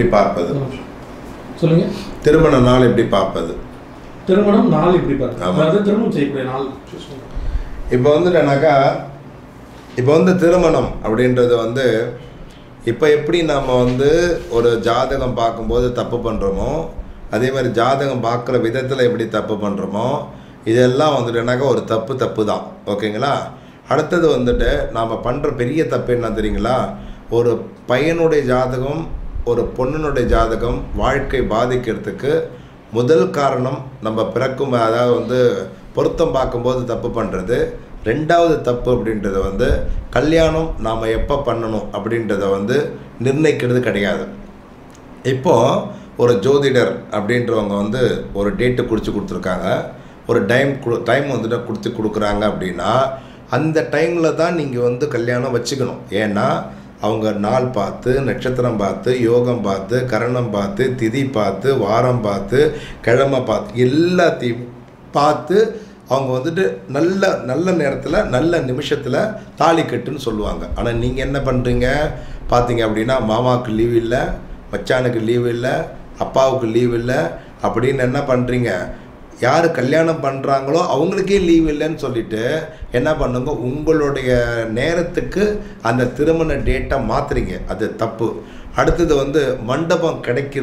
எப்படி பார்ப்பது? சொல்லுங்க. திருமண நாள் எப்படி பார்ப்பது? திருமணம் நாள் எப்படி பார்ப்பது? அதாவது திருமணம் செய்யக்கூடிய நாள். இப்போ வந்துட்டேனாக்கா, இப்போ வந்து திருமணம் அப்படின்றது வந்து இப்போ எப்படி நம்ம வந்து ஒரு ஜாதகம் பார்க்கும்போது தப்பு பண்ணுறோமோ, அதே மாதிரி ஜாதகம் பார்க்குற விதத்தில் எப்படி தப்பு பண்ணுறோமோ, இதெல்லாம் வந்துட்டுனாக்கா ஒரு தப்பு தான். ஓகேங்களா? அடுத்தது வந்துட்டு நாம் பண்ணுற பெரிய தப்பு என்ன தெரியுங்களா? ஒரு பையனுடைய ஜாதகம், ஒரு பொண்ணுனுடைய ஜாதகம் வாழ்க்கை பாதிக்கிறதுக்கு முதல் காரணம் நம்ம பிறக்கும், அதாவது வந்து பொருத்தம் பார்க்கும்போது தப்பு பண்ணுறது. ரெண்டாவது தப்பு அப்படின்றத வந்து கல்யாணம் நாம் எப்போ பண்ணணும் அப்படின்றத வந்து நிர்ணயிக்கிறது கிடையாது. இப்போது ஒரு ஜோதிடர் அப்படின்றவங்க வந்து ஒரு டேட்டு குறித்து கொடுத்துருக்காங்க, ஒரு டைம் வந்துட்டு கொடுக்குறாங்க அப்படின்னா அந்த டைமில் தான் நீங்கள் வந்து கல்யாணம் வச்சுக்கணும். ஏன்னா அவங்க நாள் பார்த்து, நட்சத்திரம் பார்த்து, யோகம் பார்த்து, கரணம் பார்த்து, திதி பார்த்து, வாரம் பார்த்து, கிழமை பார்த்து, எல்லாத்தையும் பார்த்து அவங்க வந்துட்டு நல்ல நேரத்தில் நல்ல நிமிஷத்தில் தாலி கட்டுன்னு சொல்லுவாங்க. ஆனால் நீங்கள் என்ன பண்ணுறீங்க பார்த்தீங்க அப்படின்னா, மாமாவுக்கு லீவ் இல்லை, மச்சானுக்கு லீவ் இல்லை, அப்பாவுக்கு லீவ் இல்லை அப்படின்னு என்ன பண்ணுறீங்க, யார் கல்யாணம் பண்ணுறாங்களோ அவங்களுக்கே லீவ் இல்லைன்னு சொல்லிவிட்டு என்ன பண்ணுங்க, உங்களுடைய நேரத்துக்கு அந்த திருமண டேட்டை மாற்றுறீங்க. அது தப்பு. அடுத்தது வந்து மண்டபம்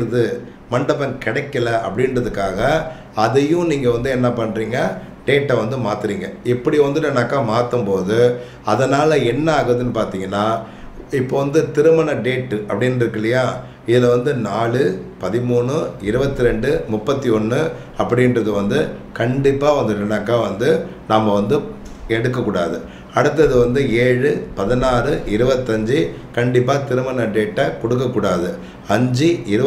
கிடைக்கல அப்படின்றதுக்காக அதையும் நீங்கள் வந்து என்ன பண்ணுறீங்க, டேட்டை வந்து மாற்றுறீங்க. இப்படி வந்துட்டுனாக்கா மாற்றும் போது அதனால் என்ன ஆகுதுன்னு பார்த்தீங்கன்னா, இப்போ வந்து திருமண டேட்டு அப்படின்னு இருக்கு இல்லையா, இதில் வந்து 4, 13, 22, 31 அப்படின்றது வந்து கண்டிப்பாக வந்துட்டுனாக்கா வந்து நாம் வந்து எடுக்கக்கூடாது. அடுத்தது வந்து 7, 16, 25 கண்டிப்பாக திருமண டேட்டை கொடுக்கக்கூடாது. 5,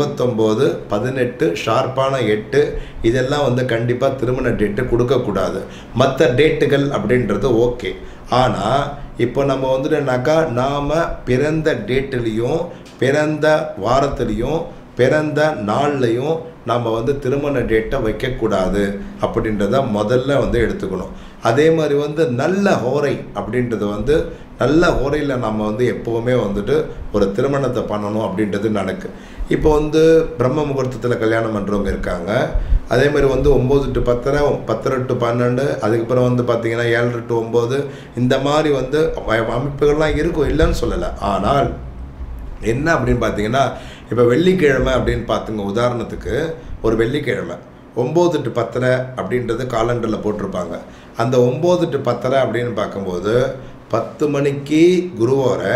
29, 18 ஷார்ப்பான 8 இதெல்லாம் வந்து கண்டிப்பாக திருமண டேட்டு கொடுக்கக்கூடாது. மற்ற டேட்டுகள் அப்படின்றது ஓகே. ஆனால் இப்போ நம்ம வந்துட்டுனாக்கா நாம் பிறந்த டேட்டுலேயும் பிறந்த வாரத்துலேயும் பிறந்த நாள்லையும் நம்ம வந்து திருமண டேட்டை வைக்கக்கூடாது அப்படின்றத முதல்ல வந்து எடுத்துக்கணும். அதே மாதிரி வந்து நல்ல ஹோரை அப்படின்றது வந்து நல்ல ஹோரையில் நம்ம வந்து எப்போவுமே வந்துட்டு ஒரு திருமணத்தை பண்ணணும் அப்படின்றது நடக்கு. இப்போ வந்து பிரம்ம முகூர்த்தத்தில் கல்யாணம் பண்ணுறவங்க இருக்காங்க. அதே மாதிரி வந்து 9 to 10, 10 to 12, அதுக்கப்புறம் வந்து பார்த்திங்கன்னா 7 to 9 இந்த மாதிரி வந்து அமைப்புகள்லாம் இருக்கும், இல்லைன்னு சொல்லலை. ஆனால் என்ன அப்படின்னு பார்த்தீங்கன்னா, இப்போ வெள்ளிக்கிழமை அப்படின்னு பார்த்துங்க, உதாரணத்துக்கு ஒரு வெள்ளிக்கிழமை 9 to 10 அப்படின்றது காலண்டரில் போட்டிருப்பாங்க. அந்த 9 to 10 அப்படின்னு பார்க்கும்போது 10 மணிக்கு குருவோரை,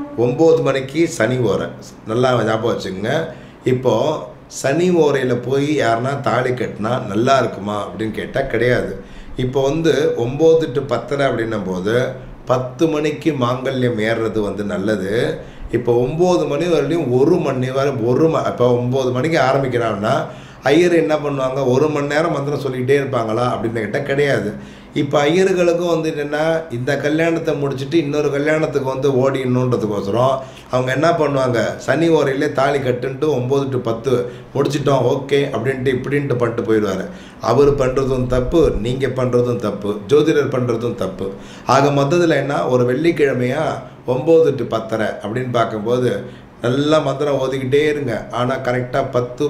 9 மணிக்கு சனி ஓரை. நல்லா ஞாபகம் வச்சுக்கோங்க. இப்போது சனி ஓரையில் போய் யாருன்னா தாலி கட்டினா நல்லா இருக்குமா அப்படின்னு கேட்டால் கிடையாது. இப்போ வந்து 9 to 10 அப்படின்னும் போது 10 மணிக்கு மாங்கல்யம் ஏறுறது வந்து நல்லது. இப்போ 9 மணி வரலையும் 1 மணி வரை இப்போ 9 மணிக்கு ஆரம்பிக்கிறாங்கன்னா ஐயர் என்ன பண்ணுவாங்க, 1 மணி நேரம் மந்திரம் சொல்லிக்கிட்டே இருப்பாங்களா அப்படின்னு கேட்டால் கிடையாது. இப்போ ஐயர்களுக்கும் வந்து என்னென்னா, இந்த கல்யாணத்தை முடிச்சுட்டு இன்னொரு கல்யாணத்துக்கு வந்து ஓடிடணுன்றதுக்கோசரம் அவங்க என்ன பண்ணுவாங்க, சனி ஓரையிலே தாலி கட்டுன்ட்டு 9 to 10 முடிச்சிட்டோம் ஓகே அப்படின்ட்டு இப்படின்ட்டு பண்ணிட்டு போயிடுவார். அவர் பண்ணுறதும் தப்பு, நீங்கள் பண்ணுறதும் தப்பு, ஜோதிடர் பண்ணுறதும் தப்பு. ஆக மொத்தத்தில் என்ன, ஒரு வெள்ளிக்கிழமையாக 9 to 10 அப்படின்னு பார்க்கும்போது நல்லா மந்திரம் ஓதிக்கிட்டே இருங்க. ஆனால் கரெக்டாக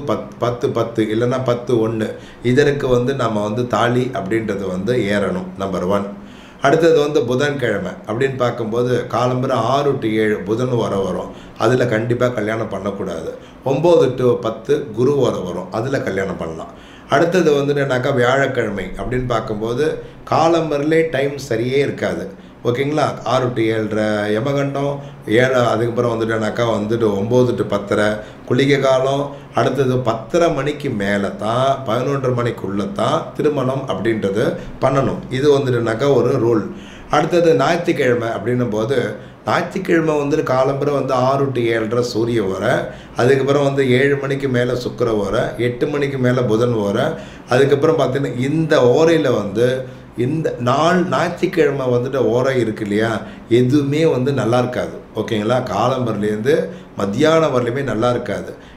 10 இல்லைன்னா 10:1 இதற்கு வந்து நம்ம வந்து தாலி அப்படின்றது வந்து ஏறணும். நம்பர் 1. அடுத்தது வந்து புதன்கிழமை அப்படின்னு பார்க்கும்போது காலம்புற 6 to 7 புதன் வரும். அதில் கண்டிப்பாக கல்யாணம் பண்ணக்கூடாது. 9 to 10 குரு வரும், அதில் கல்யாணம் பண்ணலாம். அடுத்தது வந்துட்டுனாக்கா வியாழக்கிழமை அப்படின்னு பார்க்கும்போது காலம்பரிலே டைம் சரியே இருக்காது. ஓகேங்களா? 6 to 7 யமகண்டம், 7 அதுக்கப்புறம் வந்துட்டுனாக்கா வந்துட்டு 9 to 10 குளிகை காலம். அடுத்தது 10:30 மணிக்கு மேலே தான் 11:30 மணிக்குள்ளே தான் திருமணம் அப்படின்றது பண்ணணும். இது வந்துட்டுனாக்கா ஒரு ரூல். அடுத்தது ஞாயிற்றுக்கிழமை அப்படின்னும் போது ஞாயிற்றுக்கிழமை வந்துட்டு காலம்புற வந்து 6 to 7 சூரிய ஓரை, அதுக்கப்புறம் வந்து 7 மணிக்கு மேலே சுக்கிர ஓரை, 8 மணிக்கு மேலே புதன் ஓரை. அதுக்கப்புறம் பார்த்தீங்கன்னா இந்த ஓரையில் வந்து இந்த ஞாயிற்றுக்கிழமை வந்துட்டு ஓரை இருக்கு இல்லையா, எதுவுமே வந்து நல்லா இருக்காது. ஓகேங்களா? காலம்பரிலேருந்து மத்தியானம் வரலையுமே நல்லா இருக்காது.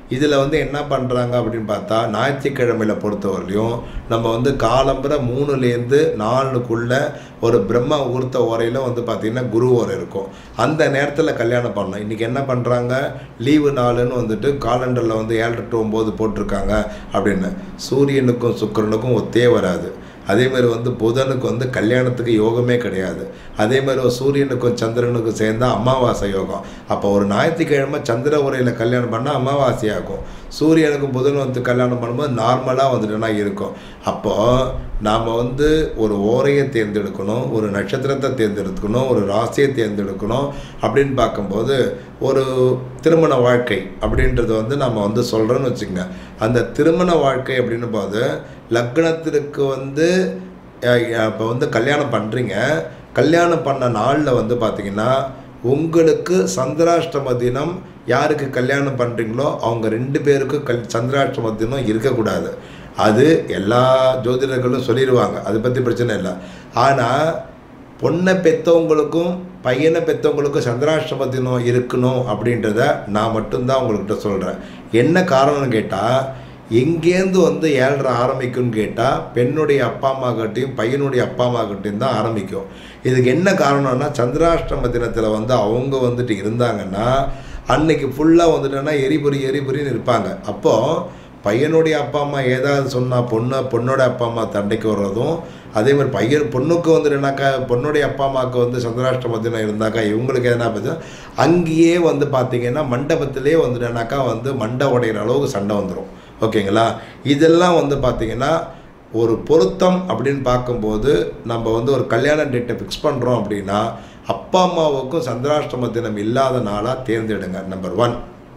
இதில் வந்து என்ன பண்ணுறாங்க அப்படின்னு பார்த்தா ஞாயிற்றுக்கிழமையில் பொறுத்தவரையிலையும் நம்ம வந்து காலம்புற 3லேருந்து 4க்குள்ளே ஒரு பிரம்ம முகூர்த்த ஓரையில் வந்து பார்த்திங்கன்னா குரு ஓரை இருக்கும். அந்த நேரத்தில் கல்யாணம் பண்ணணும். இன்றைக்கி என்ன பண்ணுறாங்க, லீவு நாளுன்னு வந்துட்டு காலண்டரில் வந்து 7 to 9 போட்டிருக்காங்க அப்படின்னு. சூரியனுக்கும் சுக்கிரனுக்கும் ஒத்தே வராது. அதேமாதிரி வந்து புதனுக்கு வந்து கல்யாணத்துக்கு யோகமே கிடையாது. அதேமாதிரி சூரியனுக்கும் சந்திரனுக்கும் சேர்ந்தால் அமாவாசை யோகம். அப்போ ஒரு ஞாயிற்றுக்கிழமை சந்திர உரையில் கல்யாணம் பண்ணால் அமாவாசையாகும். சூரியனுக்கும் புதன் வந்து கல்யாணம் பண்ணும்போது நார்மலாக வந்துட்டுனா இருக்கும். அப்போது நாம் வந்து ஒரு ஓரையை தேர்ந்தெடுக்கணும், ஒரு நட்சத்திரத்தை தேர்ந்தெடுக்கணும், ஒரு ராசியை தேர்ந்தெடுக்கணும் அப்படின்னு பார்க்கும்போது ஒரு திருமண வாழ்க்கை அப்படின்றது வந்து நம்ம வந்து சொல்கிறோன்னு வச்சுக்கோங்க. அந்த திருமண வாழ்க்கை அப்படின்னும் போது லக்னத்திற்கு வந்து இப்போ வந்து கல்யாணம் பண்ணுறீங்க. கல்யாணம் பண்ண நாளில் வந்து பார்த்திங்கன்னா உங்களுக்கு சந்திராஷ்டம தினம் யாருக்கு கல்யாணம் பண்ணுறீங்களோ அவங்க 2 பேருக்கும் சந்திராஷ்டம தினம் இருக்கக்கூடாது. அது எல்லா ஜோதிடர்களும் சொல்லிடுவாங்க, அதை பற்றி பிரச்சனை இல்லை. ஆனால் பொண்ணை பெற்றவங்களுக்கும் பையனை பெற்றவங்களுக்கும் சந்திராஷ்டம தினம் இருக்கணும் அப்படின்றத நான் மட்டும்தான் உங்கள்கிட்ட சொல்கிறேன். என்ன காரணம்னு கேட்டால், எங்கேருந்து வந்து 7:30 ஆரம்பிக்கும்னு கேட்டால் பெண்ணுடைய அப்பா அம்மா கிட்டையும் பையனுடைய அப்பா அம்மா கிட்டையும் தான் ஆரம்பிக்கும். இதுக்கு என்ன காரணம்னா, சந்திராஷ்டம தினத்தில் வந்து அவங்க வந்துட்டு இருந்தாங்கன்னா அன்னைக்கு ஃபுல்லாக வந்துட்டோன்னா எரிபொரின்னு இருப்பாங்க. அப்போது பையனுடைய அப்பா அம்மா ஏதாவது சொன்னால் பொண்ணோட அப்பா அம்மா தண்டைக்கு வர்றதும், அதேமாதிரி பொண்ணுக்கு வந்துட்டுனாக்கா பொண்ணுடைய அப்பா அம்மாவுக்கு வந்து சந்திராஷ்டம தினம் இருந்தாக்கா இவங்களுக்கு எதனா பார்த்தா அங்கேயே வந்து பார்த்திங்கன்னா மண்டபத்திலே வந்துட்டுனாக்கா வந்து மண்டை உடையிற அளவுக்கு சண்டை வந்துடும். ஓகேங்களா? இதெல்லாம் வந்து பார்த்திங்கன்னா ஒரு பொருத்தம் அப்படின்னு பார்க்கும்போது நம்ம வந்து ஒரு கல்யாண டேட்டை ஃபிக்ஸ் பண்ணுறோம் அப்படின்னா அப்பா அம்மாவுக்கும் சந்திராஷ்டம தினம் இல்லாத நாளாக தேர்ந்தெடுங்க. நம்பர் 1.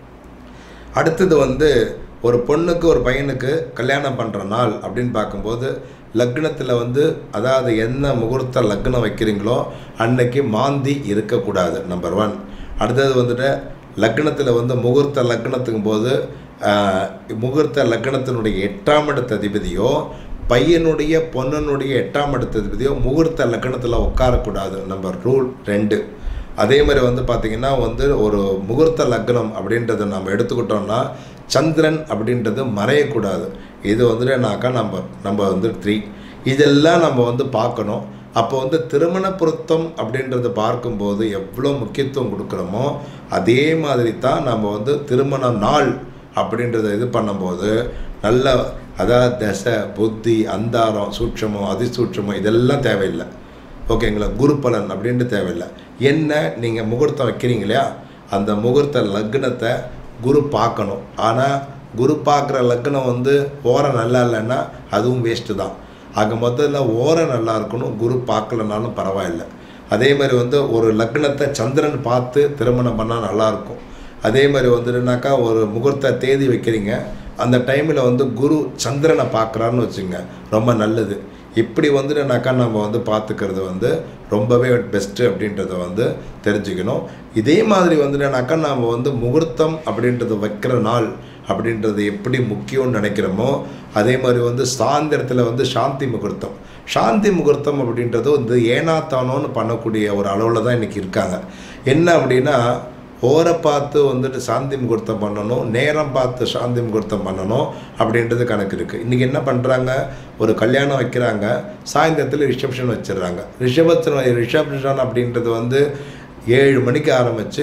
அடுத்தது வந்து ஒரு பொண்ணுக்கு ஒரு பையனுக்கு கல்யாணம் பண்ணுற நாள் அப்படின்னு பார்க்கும்போது லக்னத்தில் வந்து அதாவது என்ன முகூர்த்த லக்னம் வைக்கிறீங்களோ அன்னைக்கு மாந்தி இருக்கக்கூடாது. நம்பர் 1. அடுத்தது வந்துட்டு லக்னத்தில் வந்து முகூர்த்த லக்னத்துக்கும் போது முகூர்த்த லக்னத்தினுடைய 8ஆம் இடத்த அதிபதியோ பையனுடைய பொண்ணனுடைய 8ஆம் இடத்த அதிபதியோ முகூர்த்த லக்னத்தில் உட்காரக்கூடாது. நம்பர் 2. அதே மாதிரி வந்து பார்த்திங்கன்னா வந்து ஒரு முகூர்த்த லக்னம் அப்படின்றத நம்ம எடுத்துக்கிட்டோம்னா சந்திரன் அப்படின்றது மறையக்கூடாது. இது வந்துட்டுனாக்கா நம்ம வந்து 3. இதெல்லாம் நம்ம வந்து பார்க்கணும். அப்போ வந்து திருமண பொருத்தம் அப்படின்றத பார்க்கும்போது எவ்வளோ முக்கியத்துவம் கொடுக்குறோமோ அதே மாதிரி தான் நம்ம வந்து திருமண நாள் அப்படின்றத இது பண்ணும்போது நல்ல அதாவது தசை புத்தி அந்தாரம் சூட்சமோ அதிசூட்சமோ இதெல்லாம் தேவையில்லை. ஓகேங்களா? குரு பலன் அப்படின்ட்டு தேவையில்லை. என்ன நீங்கள் முகூர்த்தம் வைக்கிறீங்க இல்லையா, அந்த முகூர்த்த லக்னத்தை குரு பார்க்கணும். ஆனால் குரு பார்க்குற லக்னம் வந்து ஓரை நல்லா இல்லைன்னா அதுவும் வேஸ்ட்டு தான். ஆக மொத்தத்தில் ஓரை நல்லா இருக்கணும், குரு பார்க்கலனாலும் பரவாயில்லை. அதே மாதிரி வந்து ஒரு லக்னத்தை சந்திரன் பார்த்து திருமணம் பண்ணால் நல்லாயிருக்கும். அதே மாதிரி வந்துட்டுனாக்கா ஒரு முகூர்த்த தேதி வைக்கிறீங்க, அந்த டைமில் வந்து குரு சந்திரனை பார்க்குறான்னு வச்சுங்க, ரொம்ப நல்லது. இப்படி வந்துட்டுனாக்கா நம்ம வந்து பார்த்துக்கிறது வந்து ரொம்பவே பெஸ்ட்டு அப்படின்றத வந்து தெரிஞ்சுக்கணும். இதே மாதிரி வந்துட்டுனாக்கா நம்ம வந்து முகூர்த்தம் அப்படின்றது வைக்கிற நாள் அப்படின்றது எப்படி முக்கியம்னு நினைக்கிறோமோ அதே மாதிரி வந்து சாயந்தரத்தில் வந்து சாந்தி முகூர்த்தம் அப்படின்றது வந்து ஏனாத்தானோன்னு பண்ணக்கூடிய ஒரு அளவில் தான் இன்றைக்கி இருக்காங்க. என்ன அப்படின்னா ஓரை பார்த்து வந்துட்டு சாந்தி முகூர்த்தம் பண்ணணும், நேரம் பார்த்து சாந்தி முகூர்த்தம் பண்ணணும் அப்படின்றது கணக்கு இருக்குது. இன்றைக்கி என்ன பண்ணுறாங்க, ஒரு கல்யாணம் வைக்கிறாங்க, சாயந்தரத்தில் ரிசப்ஷன் வச்சிடுறாங்க. ரிசப்ஷன் அப்படின்றது வந்து 7 மணிக்கு ஆரம்பித்து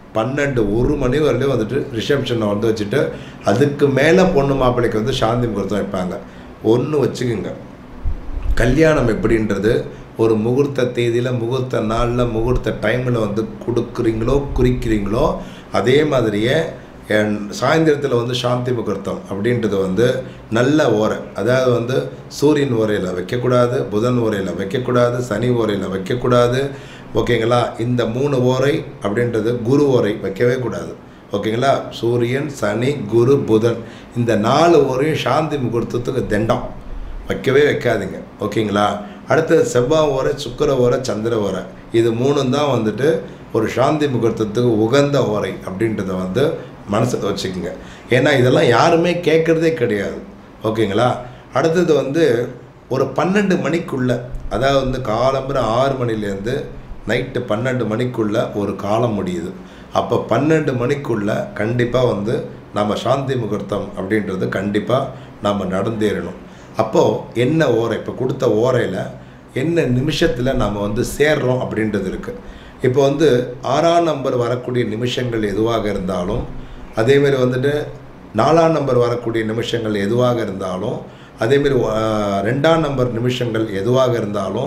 1 மணி வரலையும் வந்துட்டு ரிசப்ஷனை வந்து வச்சுட்டு அதுக்கு மேலே பொண்ணு மாப்பிள்ளைக்கு வந்து சாந்தி முகூர்த்தம் வைப்பாங்க. ஒன்று வச்சுக்கோங்க, கல்யாணம் எப்படின்றது ஒரு முகூர்த்த தேதியில் முகூர்த்த நாளில் முகூர்த்த டைமில் வந்து குறிக்கிறீங்களோ அதே மாதிரியே சாயந்தரத்தில் வந்து சாந்தி முகூர்த்தம் அப்படின்றது வந்து நல்ல ஓரை, அதாவது வந்து சூரியன் ஓரையில் வைக்கக்கூடாது, புதன் ஓரையில் வைக்கக்கூடாது, சனி ஓரையில் வைக்கக்கூடாது. ஓகேங்களா? இந்த 3 ஓரை அப்படின்றது குரு ஓரை வைக்கவே கூடாது. ஓகேங்களா? சூரியன் சனி குரு புதன் இந்த 4 ஓரையும் சாந்தி முகூர்த்தத்துக்கு தண்டம் வைக்கவே வைக்காதீங்க. ஓகேங்களா? அடுத்தது செவ்வாய் ஓரை, சுக்கிர ஓரை, சந்திர ஓரை, இது 3 தான் வந்துட்டு ஒரு சாந்தி முகூர்த்தத்துக்கு உகந்த ஓரை அப்படின்றத வந்து மனசில் வச்சுக்கோங்க. ஏன்னா இதெல்லாம் யாருமே கேட்குறதே கிடையாது. ஓகேங்களா? அடுத்தது வந்து ஒரு 12 மணிக்குள்ளே, அதாவது வந்து காலம்புற 6 மணிலேருந்து நைட்டு 12 மணிக்குள்ளே ஒரு காலம் முடியுது. அப்போ 12 மணிக்குள்ளே கண்டிப்பாக வந்து நம்ம சாந்தி முகூர்த்தம் அப்படின்றது கண்டிப்பாக நம்ம நடந்தேறணும். அப்போது என்ன ஓரை, இப்போ கொடுத்த ஓரையில் என்ன நிமிஷத்தில் நம்ம வந்து சேர்றோம் அப்படின்றது இருக்குது. இப்போ வந்து 6ஆம் நம்பர் வரக்கூடிய நிமிஷங்கள் எதுவாக இருந்தாலும், அதேமாரி வந்துட்டு 4ஆம் நம்பர் வரக்கூடிய நிமிஷங்கள் எதுவாக இருந்தாலும், அதேமாரி 2ஆம் நம்பர் நிமிஷங்கள் எதுவாக இருந்தாலும்,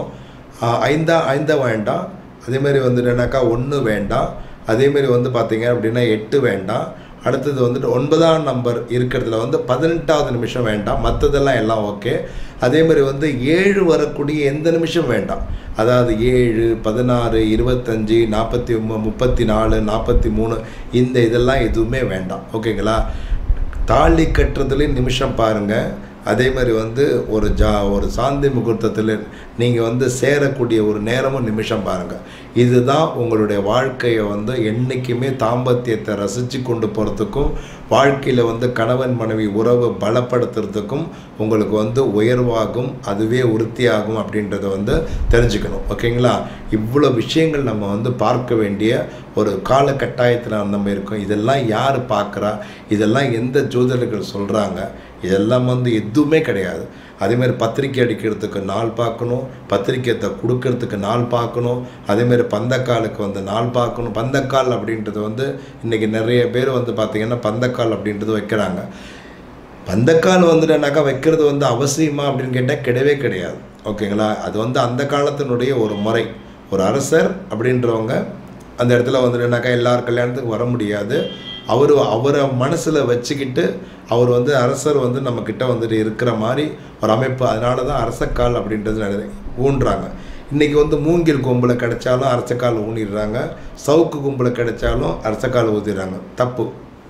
5 வேண்டாம், அதேமாரி வந்துட்டுனாக்கா 1 வேண்டாம், அதேமாரி வந்து பார்த்திங்க அப்படின்னா 8 வேண்டாம், அடுத்தது வந்துட்டு 9ஆம் நம்பர் இருக்கிறதுல வந்து 18வது நிமிஷம் வேண்டாம், மற்றதெல்லாம் எல்லாம் ஓகே. அதேமாதிரி வந்து 7 வரக்கூடிய எந்த நிமிஷம் வேண்டாம். அதாவது 7, 16, 25, 43, 34, 43 இந்த இதெல்லாம் எதுவுமே வேண்டாம். ஓகேங்களா? தாலி கட்டுறதுலேயும் நிமிஷம் பாருங்கள். அதே மாதிரி வந்து ஒரு சாந்தி முகூர்த்தத்தில் நீங்கள் வந்து சேரக்கூடிய ஒரு நேரமும் நிமிஷம் பாருங்கள். இதுதான் உங்களுடைய வாழ்க்கையை வந்து என்றைக்குமே தாம்பத்தியத்தை ரசித்து கொண்டு போகிறதுக்கும், வாழ்க்கையில் வந்து கணவன் மனைவி உறவு பலப்படுத்துறதுக்கும் உங்களுக்கு வந்து உயர்வாகும், அதுவே உறுதியாகும் அப்படின்றத வந்து தெரிஞ்சுக்கணும். ஓகேங்களா? இவ்வளோ விஷயங்கள் நம்ம வந்து பார்க்க வேண்டிய ஒரு காலகட்டாயத்தில் நம்ம இருக்கோம். இதெல்லாம் யார் பார்க்குறா, இதெல்லாம் எந்த ஜோதிடர்கள் சொல்கிறாங்க, இதெல்லாம் வந்து எதுவுமே கிடையாது. அதேமாதிரி பத்திரிக்கை அடிக்கிறதுக்கு நாள் பார்க்கணும், பத்திரிக்கையை கொடுக்கறதுக்கு நாள் பார்க்கணும், அதேமாதிரி பந்தக்காலுக்கு வந்து நாள் பார்க்கணும். பந்தக்கால் அப்படின்றது வந்து இன்றைக்கி நிறைய பேர் வந்து பார்த்திங்கன்னா பந்தக்கால் அப்படின்றது வைக்கிறாங்க. பந்தக்கால் வந்துட்டுனாக்கா வைக்கிறது வந்து அவசியமா அப்படின்னு கேட்டால் கிடையவே கிடையாது. ஓகேங்களா? அது வந்து அந்த காலத்தினுடைய ஒரு முறை. ஒரு அரசர் அப்படின்றவங்க அந்த இடத்துல வந்துட்டுனாக்கா எல்லார் கல்யாணத்துக்கும் வர முடியாது. அவரை மனசில் வச்சுக்கிட்டு அவர் வந்து அரசர் வந்து நம்மக்கிட்ட வந்துட்டு இருக்கிற மாதிரி ஒரு அமைப்பு. அதனால தான் அரசக்கால் அப்படின்றது ஊன்றாங்க. இன்றைக்கி வந்து மூங்கில் கொம்பில் கிடைச்சாலும் அரசக்கால் ஊனிடுறாங்க, சவுக்கு கொம்பில் கிடைச்சாலும் அரசக்கால் ஊதிடுறாங்க. தப்பு.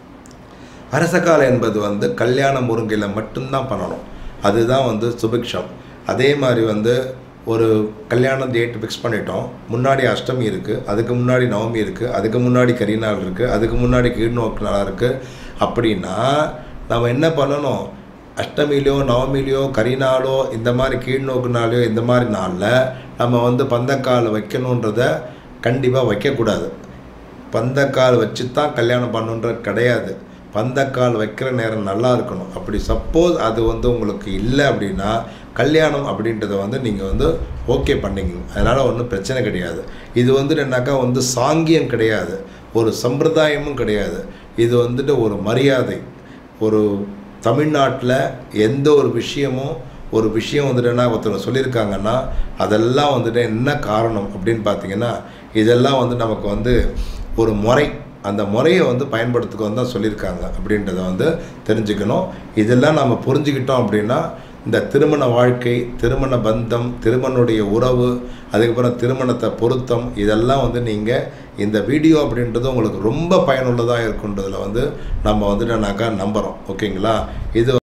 அரசக்கால் என்பது வந்து கல்யாண முருங்கையில் மட்டும்தான் பண்ணணும். அதுதான் வந்து சுபிக்ஷம். அதே மாதிரி வந்து ஒரு கல்யாண டேட் ஃபிக்ஸ் பண்ணிட்டோம். முன்னாடி அஷ்டமி இருக்குது, அதுக்கு முன்னாடி நவமி இருக்குது, அதுக்கு முன்னாடி கரிநாள் இருக்குது, அதுக்கு முன்னாடி கீழ்நோக்கு நாளாக இருக்குது. அப்படின்னா நம்ம என்ன பண்ணணும்? அஷ்டமிலையோ நவமிலையோ கரிநாளோ இந்த மாதிரி கீழ்நோக்கு நாளையோ இந்த மாதிரி நாளில் நம்ம வந்து பந்தக்கால் வைக்கணுன்றத கண்டிப்பாக வைக்கக்கூடாது. பந்தக்கால் வச்சு தான் கல்யாணம் பண்ணுன்றது கிடையாது. பந்தக்கால் வைக்கிற நேரம் நல்லா இருக்கணும். அப்படி சப்போஸ் அது வந்து உங்களுக்கு இல்லை அப்படின்னா கல்யாணம் அப்படின்றத வந்து நீங்கள் வந்து ஓகே பண்ணிங்க. அதனால் ஒன்றும் பிரச்சனை கிடையாது. இது வந்துட்டு என்னாக்கா வந்து சாங்கியம் கிடையாது, ஒரு சம்பிரதாயமும் கிடையாது. இது வந்துட்டு ஒரு மரியாதை. ஒரு தமிழ்நாட்டில் எந்த ஒரு விஷயம் வந்துட்டுன்னா ஒருத்தர் சொல்லியிருக்காங்கன்னா அதெல்லாம் வந்துட்டு என்ன காரணம் அப்படின்னு பார்த்தீங்கன்னா, இதெல்லாம் வந்து நமக்கு வந்து ஒரு முறை, அந்த முறையை வந்து பயன்படுத்திக்க தான் சொல்லியிருக்காங்க அப்படின்றத வந்து தெரிஞ்சுக்கணும். இதெல்லாம் நம்ம புரிஞ்சுக்கிட்டோம் அப்படின்னா இந்த திருமண வாழ்க்கை, திருமண பந்தம், திருமணுடைய உறவு, அதுக்கப்புறம் திருமணத்தை பொருத்தம், இதெல்லாம் வந்து நீங்கள் இந்த வீடியோ அப்படின்றது உங்களுக்கு ரொம்ப பயனுள்ளதாக இருக்குன்றதில் வந்து நம்ம வந்துட்டுனாக்கா நம்புகிறோம். ஓகேங்களா? இது